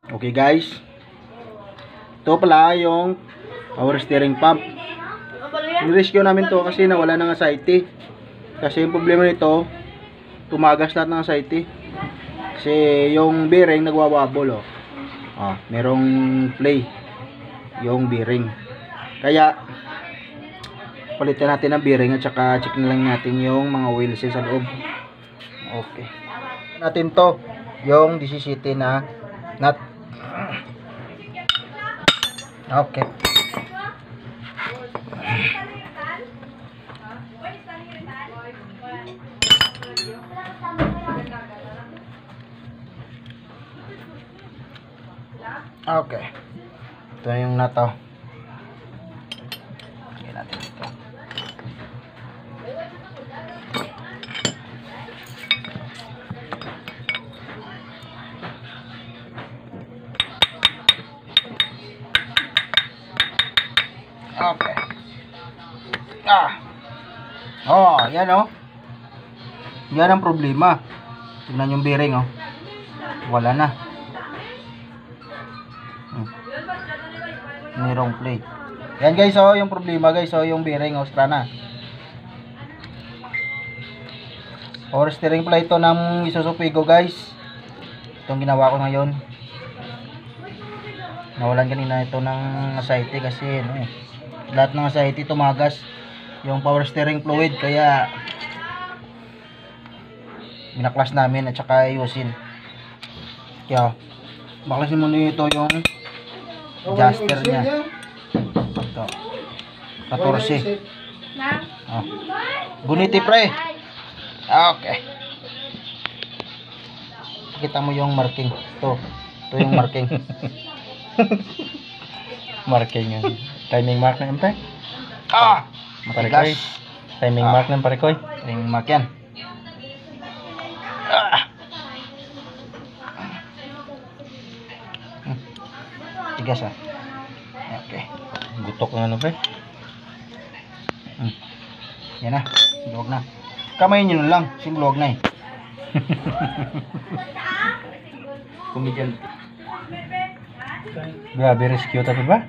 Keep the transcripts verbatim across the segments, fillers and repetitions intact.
Okay guys, ito pala yung power steering pump. Nirescue namin to kasi nawala ng aside. Kasi yung problema nito, tumagas lahat ng aside. Kasi yung bearing nagwawabol, oh. Ah, merong play yung bearing. Kaya palitan natin ang bearing at saka check na lang natin yung mga wheels sa loob. Okay. Natin to yung D C City na nut. Okay. Okay. Ito yung nut, oh. Lagyan natin ito. Okay. Ah. Oh, yan, oh. Yan ang problema. Tignan yung bearing, oh. Wala na. Hmm. Merong plate. Yan guys, oh, yung problema guys, oh, yung bearing, oh, stra na. Power steering pala ito ng Isuzu Fuego guys. Itong ginawa ko ngayon. Nawalan kanina ito ng aside kasi ano, eh, lahat ng aside tumagas yung power steering fluid, kaya binaklas namin at saka ayusin. Kaya baklasin muna ito yung adjuster nya. Ito fourteen. Oh. Guniti pre. Okay. Kita mo yung marking. Ito. Ito yung marking. Marking yan. Timing mark na yan, pre. Ah! Parikoy. Timing Ah. mark na parikoy. Timing mark yan. Ah! Hmm. Tigas, ah. Okay. Gutok ng ano, pre. Hmm. Yan na. Luwag na. Kamay nyo na lang. Simulog na eh. Kumigyan. Grabe, rescue tapi ba?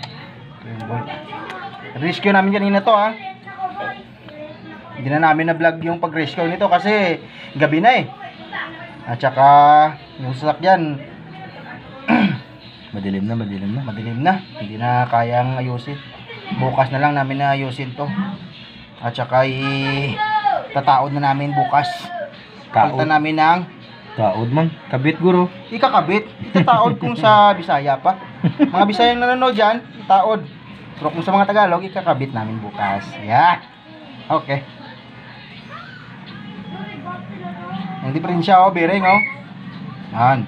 Rescue namin kanina to, ha. Hindi na namin na vlog yung pag-rescue nito kasi gabi na eh. At saka yung sasakyan Madilim na, madilim na. madilim na. Hindi na kayang ayusin. Bukas na lang namin na ayusin to. At saka i tataod na namin bukas. Taod. Palitan namin ng Taod man. Kabit guro. ikakabit. Itataod kung sa Bisaya pa. Mga Bisayang nanonood dyan, itaod. Pero kung sa mga Tagalog, ikakabit namin bukas. Yeah. Okay. Yung diferensya, oh, bearing, oh. Yan.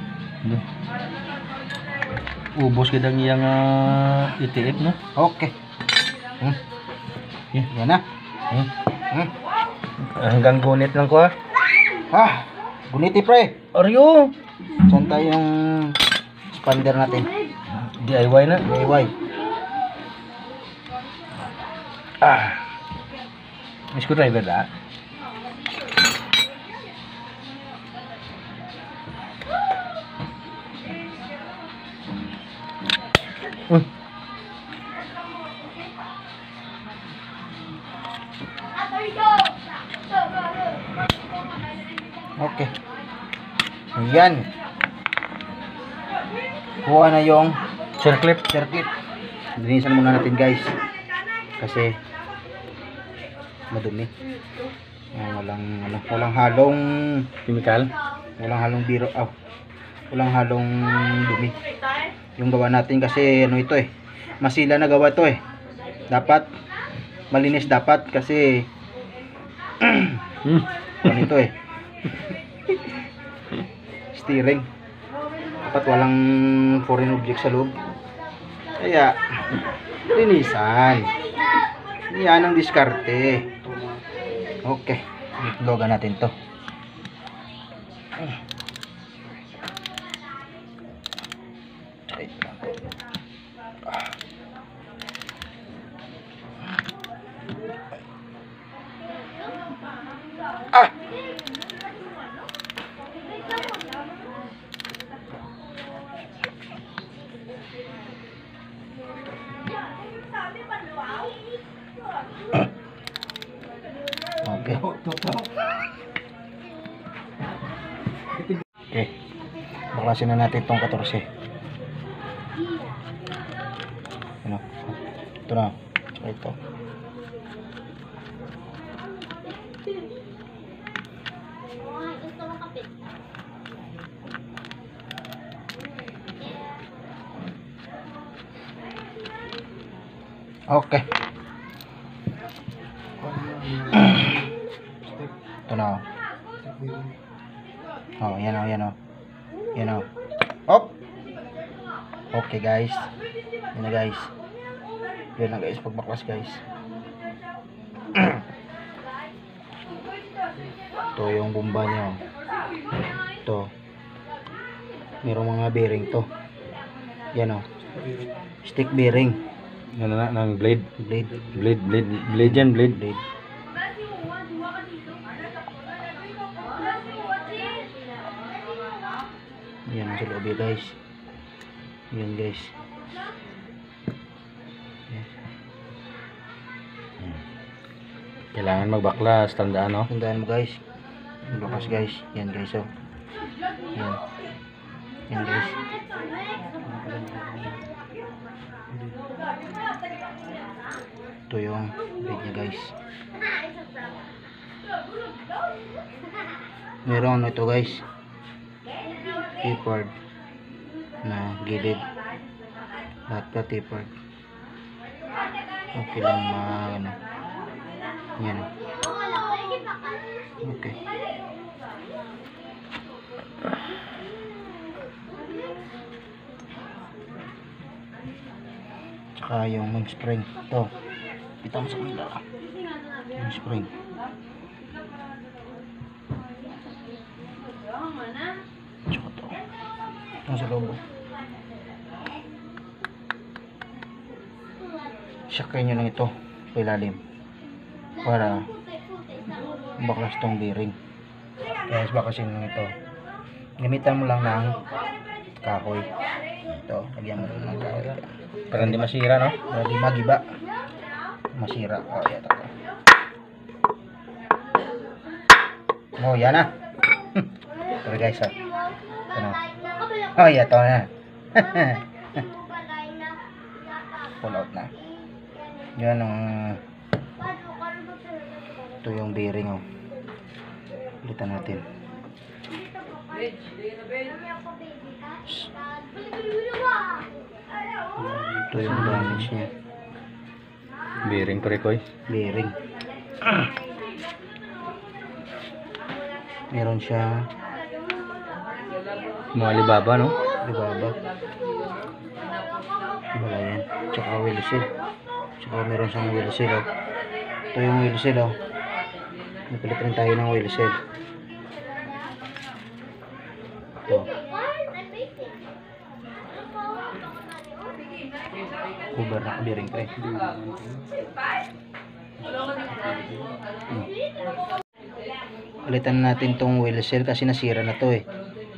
Ubos kita ng iyang uh, E T F, no? Okay. Hmm. Yeah. Yan na. Hmm. Hmm. Hanggang gunit lang ko, ha? Ah, guniti pre. Aryo! Saan tayo yung expander natin? D I Y na. D I Y. Ah. May screwdriver na. Uh. Okay. Ayan. Kuha na yung Circlip. circuit. Linisan muna natin guys. Kasi madumi. Ayan, walang ano, walang halong Chemical. walang halong biro. Oh, walang halong dumi. Yung gawa natin kasi ano ito eh. Masila na gawa to eh. Dapat malinis dapat kasi Hmm. ano ito eh. Steering. Dapat walang foreign object sa loob. Kaya linisan. Yan ang diskarte. Okay. Itlogan natin to. Ah! Okay. Okay. Baklasin na natin itong fourteen. Ano? Ito na. Tsaka ito. Okay. Ito na. Oh, yan o, yan o. Yan o. Op! Okay guys. Yan na guys. Yan na guys, pagbaklas guys. Ito yung bomba niya. Ito. Merong mga bearing to. Yan o. Stick bearing. Ano na, ng blade. Blade. Blade, blade, blade yan, blade. Blade. Yan ang sa loob eh, guys. Yan guys. Yes. Kailangan magbaklas, tandaan no? Tandaan mo guys. Bukas guys. Yan guys oh. Yan. Yan guys. Ito yung blade niya guys. Meron ito guys. Tapered na gilid. Lahat pa tapered. Okay lang ma ano. Yan. Okay. Tsaka yung main spring. Ito. Kita mo sa kanila. Main spring. Tsaka ito. Ito sa loob. Sakay nyo lang ito. Pailalim. Para baklas tong bearing. Kaya bakasin lang ito. Gamitan mo lang ng kahoy. Ito, lagyan mo lang ng kahoy. Para hindi masira no? Para di magiba. Masira. Oh, yan ako. Oh, yan na. Pero guys, ha. Ito na. Oh, yan ito na. Pull out na. Yan ang ito yung bearing oh. Ulitan natin. Ito yung damage niya. Bearing parekoy. Bearing. Meron siya Mga Alibaba no? Alibaba. Wala yan. Tsaka wheel seal. Tsaka meron siyang wheel seal oh. Ito yung wheel seal oh. Napalit rin tayo ng wheel seal. Ito. Cover na bearing pa eh. Hmm. Palitan natin tong wheel seal kasi nasira na to eh.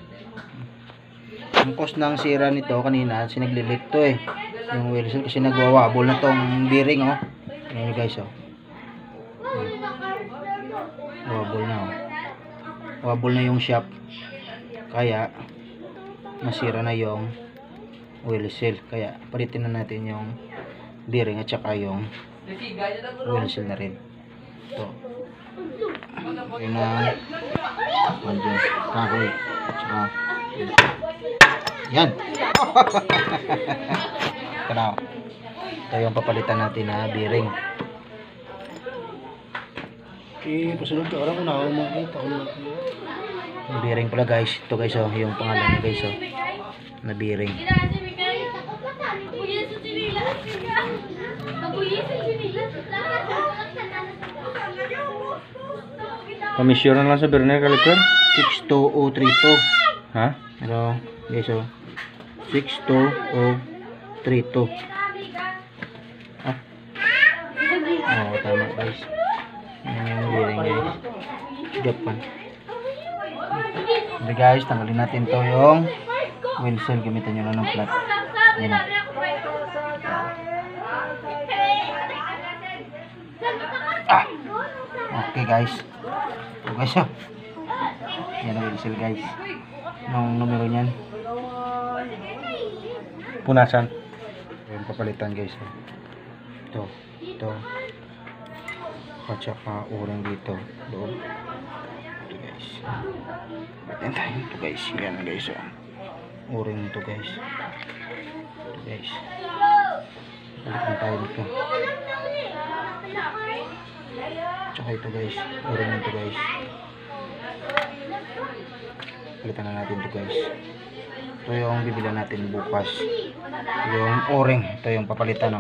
Ang cause ng sira nito kanina, sinaglilit to eh. Yung wheel seal kasi nagwawabol na tong bearing oh. Ayan guys oh. Hmm. Wabol na oh. Wabol na yung shaft. Kaya nasira na yung wheel seal. Kaya palitin na natin yung bearing at saka yung wheel seal na rin. Ito. Yun na andyan kahoy. Tsaka yan. Ito na oh. Ito yung papalitan natin na bearing. Eh, pasunod ka lang kung nakakita ko lang. Yung bearing pala guys. Ito guys oh. Yung pangalan niya guys oh. Na bearing. Pamisure na lang sa burner caliper. six two zero three two. Ha? Hello guys oh. six two zero three two. Ah. Oh, tama guys. Yan yung bearing guys. Japan. Jadi guys, tanggalin natin to yung wheel seal. Gamitan nyo lang ng flat. Yan o. Ah! Okay guys. Ito guys ah. Yan ang whistle guys. Anong numero niyan? Punasan. Yung papalitan guys. ah. Ito. Ito. At saka urang dito. Doon. Ito guys. Batin tayo ito guys. Yan guys ah. Uring ito guys. Ito guys. Balikan tayo dito. Tsaka ito guys. Uring ito guys. Palitan na natin ito guys. Ito yung bibilan natin bukas. Yung o-ring. Ito yung papalitan no.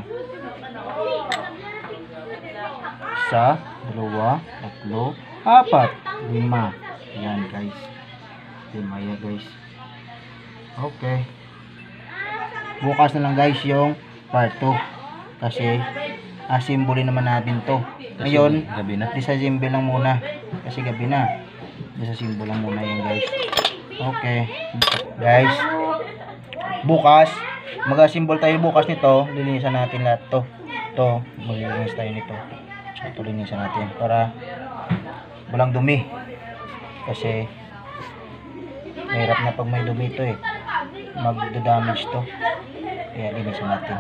Isa, dalawa, tatlo, apat, lima. Yan guys. Lima yan guys. Okay. Bukas na lang guys yung part two. Kasi asimbolin naman natin to. Ngayon, gabi na. disassemble lang muna. Kasi gabi na. Disassemble lang muna yan guys. Okay. Guys, bukas, mag-assemble tayo bukas nito. Linisan natin lahat to. Ito, maglilinis tayo nito. Ito linisan natin para walang dumi. Kasi mahirap na pag may dumi ito eh. Magda-damage to. Kaya linisan natin.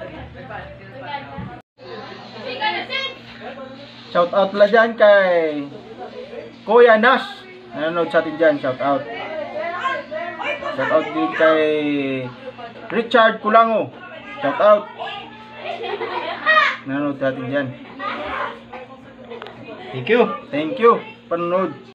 Shout out pala dyan kay Kuya Nas. Nanonood sa atin dyan. Shout out. Shout out din kay Richard Kulango. Shout out. Nanonood sa atin dyan. Thank you. Thank you. Panonood.